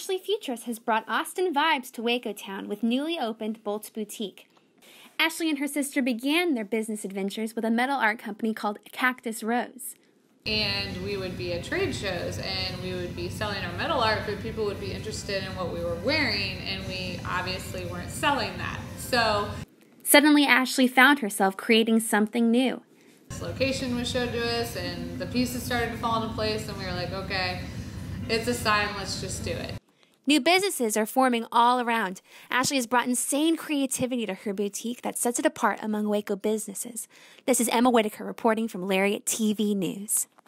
Ashley Futris has brought Austin vibes to Waco Town with newly opened Bolt's Boutique. Ashley and her sister began their business adventures with a metal art company called Cactus Rose. And we would be at trade shows and we would be selling our metal art, but people would be interested in what we were wearing, and we obviously weren't selling that. So suddenly Ashley found herself creating something new. This location was showed to us and the pieces started to fall into place, and we were like, okay, it's a sign, let's just do it. New businesses are forming all around. Ashley has brought insane creativity to her boutique that sets it apart among Waco businesses. This is Emma Whitaker reporting from Lariat TV News.